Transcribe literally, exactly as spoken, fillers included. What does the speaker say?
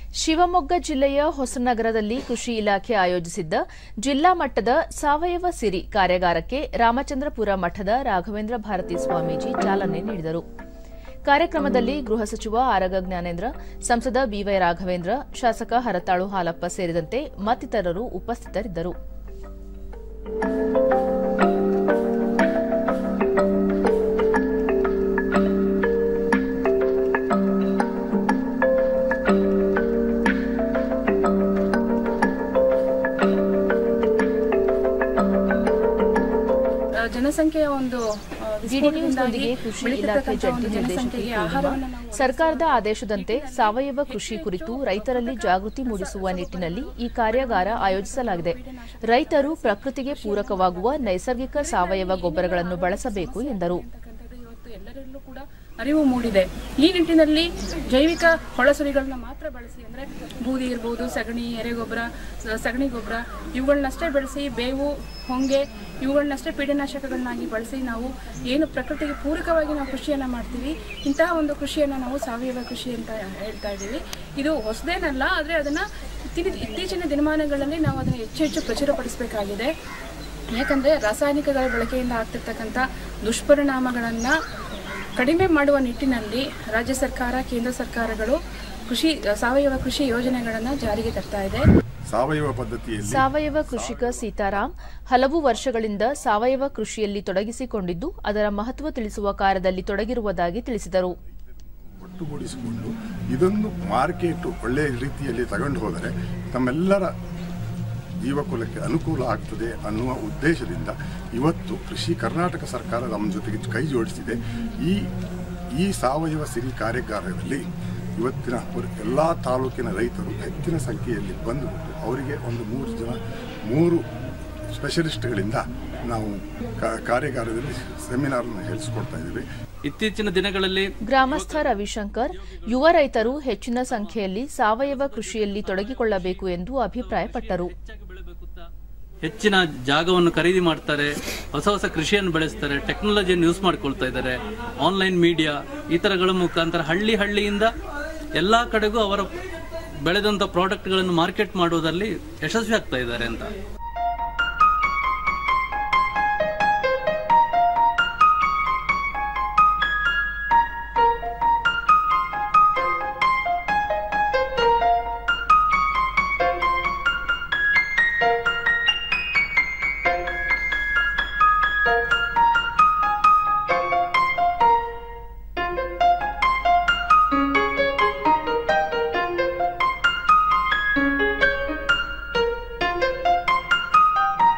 ಶಿವಮೊಗ್ಗ ಜಿಲ್ಲೆಯ ಹೊಸನಗರದಲ್ಲಿ ಕೃಷಿ ಇಲಾಖೆ ಆಯೋಜಿಸಿದ್ದ ಜಿಲ್ಲಾ ಮಟ್ಟದ ಸಾವಯವ ಸಿರಿ ಕಾರ್ಯಾಗಾರಕ್ಕೆ ರಾಮಚಂದ್ರಪುರ ಮಠದ ರಾಘವೇಂದ್ರ ಭಾರತಿ ಸ್ವಾಮೀಜಿ ಚಾಲನೆ ನೀಡಿದರು. ಕಾರ್ಯಕ್ರಮದಲ್ಲಿ ಗೃಹ ಸಚಿವ ಆರಗ ಜ್ಞಾನೇಂದ್ರ, ಸಂಸದ ಬಿವೈ ರಾಘವೇಂದ್ರ, ಶಾಸಕ ಹರತಾಳು ಹಾಲಪ್ಪ ಸೇರಿದಂತೆ ಮತ್ತಿತರರು ಉಪಸ್ಥಿತರಿದ್ದರು. ಜನಸಂಖ್ಯೆಯ ಒಂದು ಕೃಷಿ ಇಲಾಖೆ ಜಂಟಿ ನಿರ್ದೇಶಕಿ ಸರ್ಕಾರದ ಆದೇಶದಂತೆ ಸಾವಯವ ಕೃಷಿ ಕುರಿತು ರೈತರಲ್ಲಿ ಜಾಗೃತಿ ಮೂಡಿಸುವ ನಿಟ್ಟಿನಲ್ಲಿ ಈ ಕಾರ್ಯಾಗಾರ ಆಯೋಜಿಸಲಾಗಿದೆ. ರೈತರು ಪ್ರಕೃತಿಗೆ ಪೂರಕವಾಗುವ ನೈಸರ್ಗಿಕ ಸಾವಯವ ಗೊಬ್ಬರಗಳನ್ನು ಬಳಸಬೇಕು ಎಂದರು. ಎಲ್ಲರಲ್ಲೂ ಕೂಡ ಅರಿವು ಮೂಡಿದೆ. ಈ ನಿಟ್ಟಿನಲ್ಲಿ ಜೈವಿಕ ಹೊಳಸರಿಗಳನ್ನ ಮಾತ್ರ ಬಳಸಿ, ಅಂದರೆ ಬೂದಿ ಇರ್ಬೋದು, ಸಗಣಿ, ಎರೆಗೊಬ್ಬರ, ಸಗಣಿ ಗೊಬ್ಬರ ಇವುಗಳನ್ನಷ್ಟೇ ಬಳಸಿ, ಬೇವು, ಹೊಂಗೆ ಇವುಗಳನ್ನಷ್ಟೇ ಪೀಡನಾಶಕಗಳನ್ನಾಗಿ ಬಳಸಿ ನಾವು ಏನು ಪ್ರಕೃತಿಗೆ ಪೂರಕವಾಗಿ ನಾವು ಕೃಷಿಯನ್ನು ಮಾಡ್ತೀವಿ, ಇಂತಹ ಒಂದು ಕೃಷಿಯನ್ನು ನಾವು ಸಾವಯವ ಕೃಷಿ ಅಂತ ಹೇಳ್ತಾ ಇದ್ದೀವಿ. ಇದು ಹೊಸದೇನಲ್ಲ, ಆದರೆ ಅದನ್ನು ಇತ್ತೀಚಿನ ದಿನಮಾನಗಳಲ್ಲಿ ನಾವು ಅದನ್ನು ಹೆಚ್ಚು ಹೆಚ್ಚು ಪ್ರಚುರಪಡಿಸಬೇಕಾಗಿದೆ. ಯಾಕಂದರೆ ರಾಸಾಯನಿಕಗಳ ಬಳಕೆಯಿಂದ ಆಗ್ತಿರ್ತಕ್ಕಂಥ ದುಷ್ಪರಿಣಾಮಗಳನ್ನು ಕಡಿಮೆ ಮಾಡುವ ನಿಟ್ಟಿನಲ್ಲಿ ರಾಜ್ಯ ಸರ್ಕಾರ, ಕೇಂದ್ರ ಸರ್ಕಾರಗಳು ಕೃಷಿ ಸಾವಯವ ಕೃಷಿ ಯೋಜನೆಗಳನ್ನು ಜಾರಿಗೆ ತರ್ತಾ ಇದೆ. ಸಾವಯವ ಪದ್ಧತಿಯಲ್ಲಿ ಸಾವಯವ ಕೃಷಿಕ ಸೀತಾರಾಮ್ ಹಲವು ವರ್ಷಗಳಿಂದ ಸಾವಯವ ಕೃಷಿಯಲ್ಲಿ ತೊಡಗಿಸಿಕೊಂಡಿದ್ದು ಅದರ ಮಹತ್ವ ತಿಳಿಸುವ ಕಾರ್ಯದಲ್ಲಿ ತೊಡಗಿರುವುದಾಗಿ ತಿಳಿಸಿದರು. ಒಟ್ಟುಗೂಡಿಸಿಕೊಂಡು ಇದೊಂದು ಮಾರ್ಕೆಟ್ ಒಳ್ಳೆಯ ರೀತಿಯಲ್ಲಿ ತಗೊಂಡು ಹೋದರೆ ತಮ್ಮೆಲ್ಲರ ಜೀವಕುಲಕ್ಕೆ ಅನುಕೂಲ ಆಗ್ತದೆ ಅನ್ನುವ ಉದ್ದೇಶದಿಂದ ಇವತ್ತು ಕೃಷಿ ಕರ್ನಾಟಕ ಸರ್ಕಾರ ನಮ್ಮ ಜೊತೆಗೆ ಕೈ ಜೋಡಿಸಿದೆ. ಈ ಈ ಸಾವಯವ ಸಿರಿ ಕಾರ್ಯಾಗಾರದಲ್ಲಿ ಇವತ್ತಿನ ಎಲ್ಲ ತಾಲೂಕಿನ ರೈತರು ಹೆಚ್ಚಿನ ಸಂಖ್ಯೆಯಲ್ಲಿ ಬಂದುಬಿಟ್ಟು ಅವರಿಗೆ ಒಂದು ಮೂರು ಜನ ಮೂರು ಸ್ಪೆಷಲಿಸ್ಟ್ಗಳಿಂದ ನಾವು ಕಾರ್ಯಾಗಾರದಲ್ಲಿ ಸೆಮಿನಾರ್ನ ಹೇಳಿಸ್ಕೊಡ್ತಾ ಇದ್ದೀವಿ. ಇತ್ತೀಚಿನ ದಿನಗಳಲ್ಲಿ ಗ್ರಾಮಸ್ಥ ರವಿಶಂಕರ್ ಯುವ ರೈತರು ಹೆಚ್ಚಿನ ಸಂಖ್ಯೆಯಲ್ಲಿ ಸಾವಯವ ಕೃಷಿಯಲ್ಲಿ ತೊಡಗಿಕೊಳ್ಳಬೇಕು ಎಂದು ಅಭಿಪ್ರಾಯಪಟ್ಟರು. ಹೆಚ್ಚಿನ ಜಾಗವನ್ನು ಖರೀದಿ ಮಾಡ್ತಾರೆ, ಹೊಸ ಹೊಸ ಕೃಷಿಯನ್ನು ಬೆಳೆಸ್ತಾರೆ, ಟೆಕ್ನಾಲಜಿಯನ್ನು ಯೂಸ್ ಮಾಡ್ಕೊಳ್ತಾ ಇದ್ದಾರೆ. ಆನ್ಲೈನ್ ಮೀಡಿಯಾ ಈ ತರಗಳ ಮುಖಾಂತರ ಹಳ್ಳಿ ಹಳ್ಳಿಯಿಂದ ಎಲ್ಲಾ ಕಡೆಗೂ ಅವರ ಬೆಳೆದಂತ ಪ್ರಾಡಕ್ಟ್ಗಳನ್ನು ಮಾರ್ಕೆಟ್ ಮಾಡುವುದರಲ್ಲಿ ಯಶಸ್ವಿ ಆಗ್ತಾ ಇದ್ದಾರೆ ಅಂತ